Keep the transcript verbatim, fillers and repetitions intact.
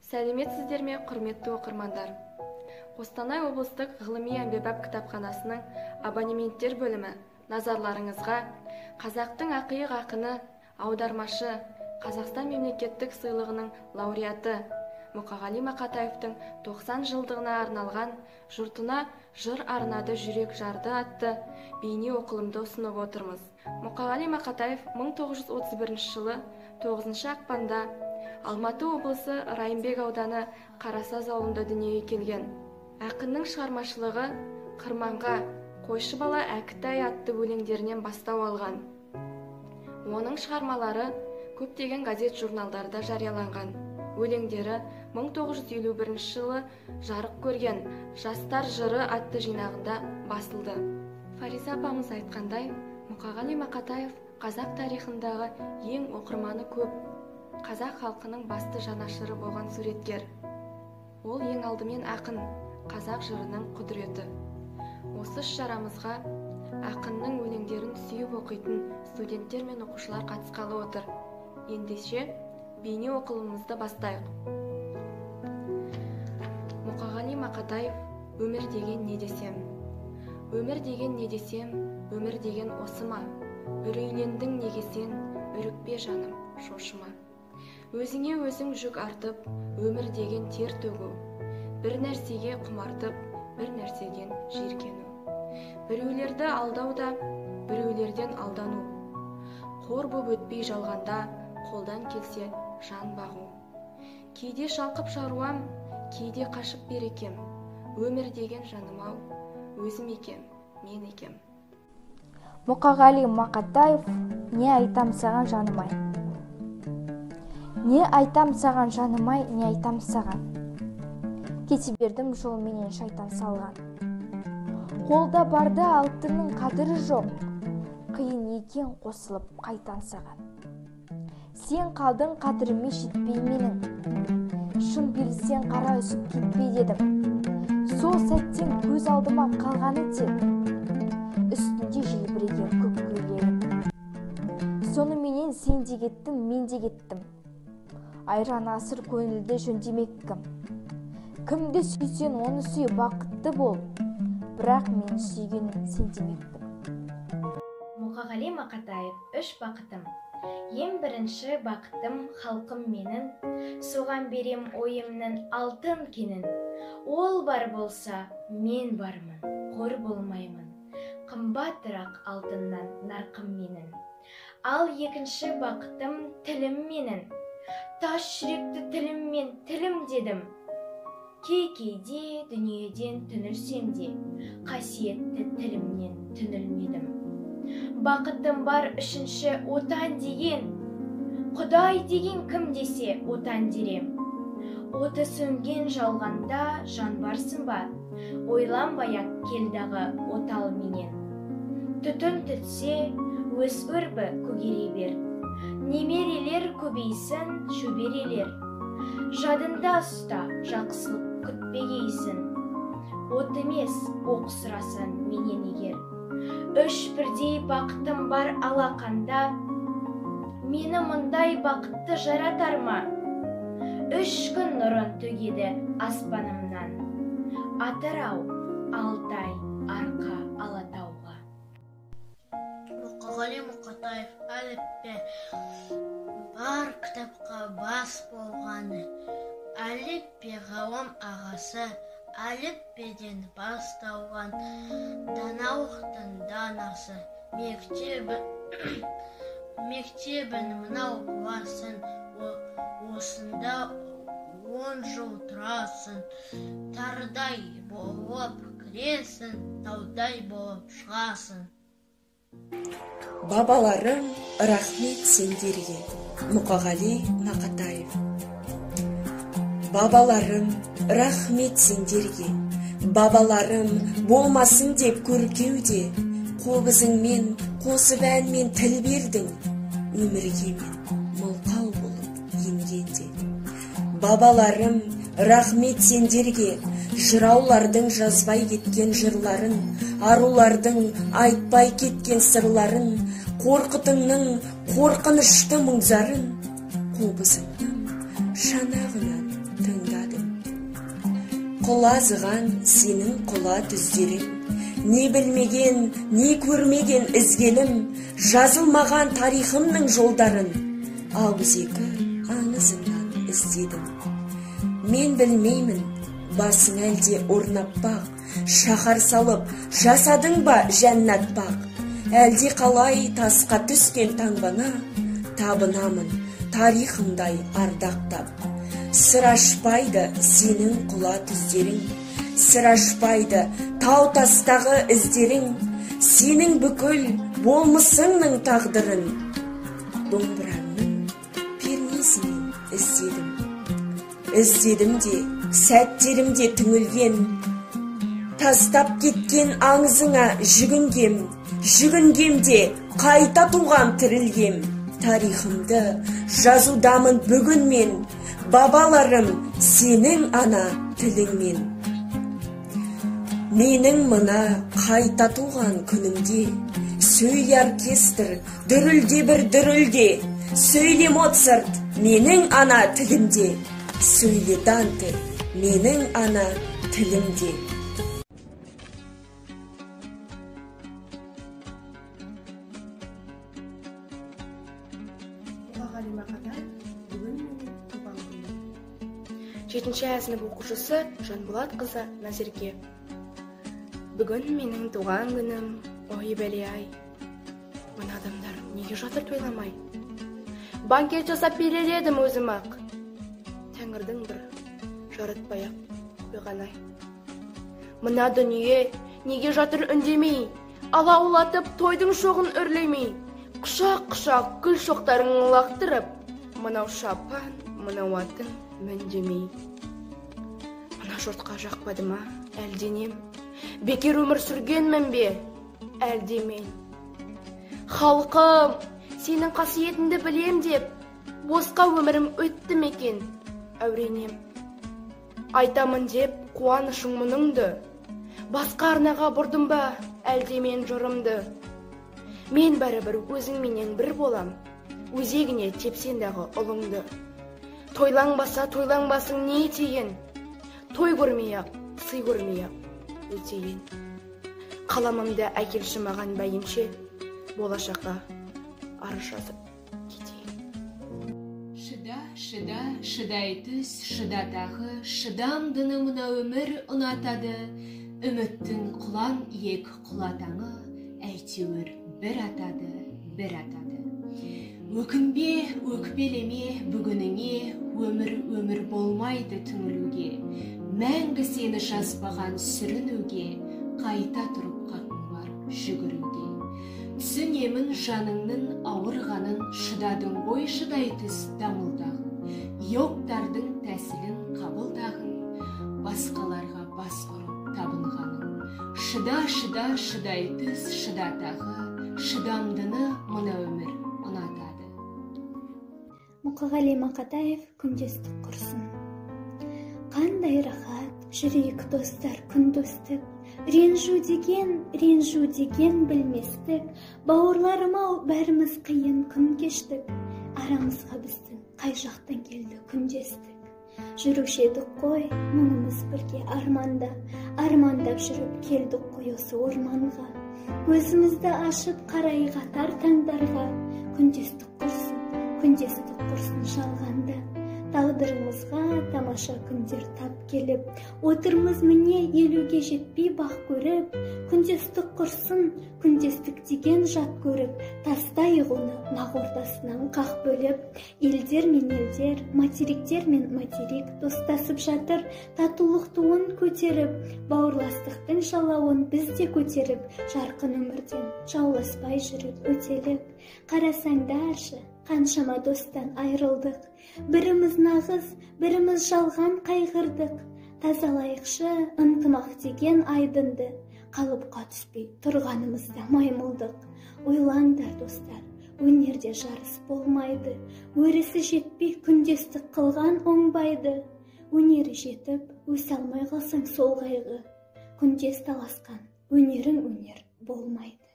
Сәлеметсіздер ме, құрметті оқырмандар? Қостанай облыстық ғылыми әмбебап кітапханасының абонементтер бөлімі назарларыңызға қазақтың ақиық ақыны, аудармашы, Қазақстан мемлекеттік сыйлығының лауреаты Мұқағали Мақатаевтың тоқсан жылдығына арналған «Жұртына жыр арнады жүрек жарды» атты бейне оқылымды ұсынып отырмыз. Мұқағали Мақатаев мың тоғыз жүз отыз бірінші жылы тоғызыншы ақпанда Алматы облысы Райымбек ауданы Қарасаз ауылында дүниеге келген. Ақынның шығармашылығы Қырманға, Қойшы бала Әкітай атты өлеңдерінен бастау алған. Оның шығармалары көптеген газет-журналдарда жарияланған. Өлеңдері мың тоғыз жүз елу бірінші жылы жарық көрген «Жастар жыры» атты жинағында басылды. Фариза апамыз айтқандай, Мұқағали Мақатаев қазақ тарихындағы ең оқырманы көп, қазақ халқының басты жанашыры болған суреткер. Ол ең алдымен ақын, қазақ жырының құдіреті. Осы іс-шарамызға ақынның өлеңдерін сүйіп оқитын студенттер мен оқушылар қатысқалы отыр. Ендеше бейне оқылымымызды бастайық. Мұқағали Мақатаев «Өмір деген не десем». Өмір деген не десем, өмір деген осы ма? Үрейлендің неге сен, үрікпе жаным, шошыма. Өзіңе өзің жүк артып, өмір деген тер төгу. Бір нәрсеге құмартып, бір нәрседен жиіркену. Біреулерді алдауда, біреулерден алдану. Қор боп өтпей жалғанда, қолдан келсе жан бағу. Кейде шалқып шаруам, кейде қашып берекем. Өмір деген жаным-ау, өзім екем, мен екем. Мұқағали Мақатаев «Не айтам саған жаным-ай». Не айтам саған жаным-ай, не айтам саған. Кете бердім жолменен шайтан салған. Қолда барды алтынның қадірі жоқ, қиын екен қосылып қайтан саған. Сен қалдың қадіріме жетпей менің, шын білсең қара үсіп кетпей дедім. Сол сәттен көз алдыма қалғаны тек, үстінде желбіреген көк көйлегім. Соныменен сен де кеттің, мен де кеттім. Айран асыр көңілді жөндемек кім? Кімді сүйсен оны сүй, бақытты бол, бірақ мен сүйгенін сен демекпін. Мұқағали Мақатаев «Үш бақытым». Ең бірінші бақытым халқым менің, соған берем ойымның алтын кенін. Ол бар болса, мен бармын, қор болмаймын, қымбатырақ алтыннан нарқым менің. Ал екінші бақытым тілім менің, тас жүректі тіліммен тілім дедім. Кей-кейде дүниеден түнілсем де, қасиетті тілімнен түнілмедім. Бақытым бар үшінші отан деген, Құдай деген кім десе отан дерем. Оты сөнген жалғанда жан барсың ба, ойланбай-ақ келдағы отал менен. Түтін түтсе, өз өрбі көгере бер, немерелер көбейсін, шөберелер. Жадында ұста, жақсылық күтпегейсін, от емес оқ сұрасын менен егер. Үш бірдей бақытым бар алақанда, мені мұндай бақытты жаратар ма? Үш күн нұрын төгеді аспанымнан, Атырау, Алтай, Арқа, Алатауға. Мұқағали Мақатаев әліппе бар кітапқа бас болғаны. Әліппе ғалым ағасы, әліппеден басталған даналықтың данасы. Мектебін мынау класын, осында он жыл тұрасың. Тардай болып кіресің, таудай болып шығасың. Бабаларым, рахмет сендерге. Мұқағали Мақатаев. Бабаларым, рахмет сендерге. Бабаларым болмасын деп көркеуде, қобызыңмен, қосып әнмен тіл бердің, өмірге мен мылқау болып енгенде. Бабаларым, рахмет сендерге, жыраулардың жазбай кеткен жырларын, арулардың айтпай кеткен сырларын, қорқытыңның қорқынышты мұңзарын, қобызыңның шанағынан тыңдадым. Құлазыған сенің құла түздерің, не білмеген, не көрмеген ізгелім, жазылмаған тарихымның жолдарын ауызекі аңызыңнан іздедім. Мен білмеймін, басың әлде орнап бақ, шаһар салып жасадың ба жәннат бақ, әлде қалай тасқа түскен таңбана табынамын тарихымдай ардақтап. Сыр ашпайды сенің құла түздерің, сыр ашпайды тау тастағы іздерің, сенің бүкіл болмысыңның тағдырын домбыраңның пернесінен іздедім. Іздедім де сәттерімде түңілген, тастап кеткен аңызыңа жүгінгем, жүгінгем де қайта туған тірілгем. Тарихымды жазудамын бүгін мен, бабаларым сенің ана тіліңмен. Менің мына қайта туған күнімде, сөйле оркестр дүрілде бір дүрілде, сөйле Моцарт менің ана тілімде, сөйле Данте менің ана тілімде. жетінші А сынып оқушысы Жанболат қызы Назерке. Бүгін менің туған күнім, ой бәле-ай. Мына адамдар неге жатыр тойламай? Банкет жасап берер едім өзім ақ. Тәңірдің бір жаратпай-ақ қойған-ай. Мына дүние неге жатыр үндемей, алаулатып тойдың шоғын үрлемей, құшақ-құшақ гүл шоқтарын лақтырып, мынау шапан, мынау атын мүндемей. Мына жұртқа жақпады ма әлденем, бекер өмір сүргенмін бе әлде мен? Халқым, сенің қасиетіңді білем деп, босқа өмірім өтті мекен әуренем. Айтамын деп қуанышың мұныңды, басқа арнаға бұрдым ба әлде мен жұрымды? Мен бәрібір өзіңменен бір болам, өзегіне тепсендағы ұлыңды. Тойланбаса тойланбасың не етеген, той көрмей-ақ, сый көрмей-ақ өтеген. Қаламымды әкелші маған бәйімше, болашаққа арыз жазып кетейін. Шыда, шыда, шыдай түс, шыда тағы, шыдамдыны мына өмір ұнатады, үміттің құлан иек құлатаңы, әйтеуір бір атады, бір атады. Өкінбе, өкпелеме бүгініңе, өмір өмір болмайды түңілуге, мәңгі сені жазбаған сүрінуге, қайта тұрып қақың бар жүгіруге. Түсінемін жаныңның ауырғанын, шыдадың ғой шыдай түс дамылдағын, йогтардың тәсілін қабылдағын, басқаларға бас ұрып табынғаның. Шыда, шыда, шыдай түс, шыда тағы, шыдамдыны мына өмір ұнатады. Мұқағали Мақатаев күндестік құрсын. Қандай рахат, жүрек достар күндостік, ренжу деген, ренжу деген білместік, бауырларым-ау бәріміз қиын күн кештік, арамызға біздің қай жақтан келді күндестік. Жүруші едік қой, мұнымыз бірге арманда, армандап жүріп келдік қой осы орманға. Көзімізді ашып қарай қатар таңдарға, күндестік құрсын, күндестік құрсын жалғанда. Тағдырымызға тамаша күндер тап келіп, отырмыз міне елуге жетпей бақ көріп, күндестік құрсын, күндестік деген жат көріп, тастайық оны нақ ортасынан қақ бөліп. Елдер мен елдер, материктер мен материк достасып жатыр, татулық туын көтеріп, бауырластықтың жалауын біз де көтеріп, жарқын өмірден жауласпай жүріп өтелік. Қарасаңдаршы, қаншама достан айрылдық, біріміз нағыз, біріміз жалған қайғырдық. Тазалайықшы ынтымақ деген айдынды, қалыпқа түспей тұрғанымызда маймылдық. Ойлаңдар достар, өнерде жарыс болмайды, өрісі жетпей күндестік қылған оңбайды. Өнері жетіп, өсе алмай қалсаң сол қайғы, күндес таласқан өнерің өнер болмайды.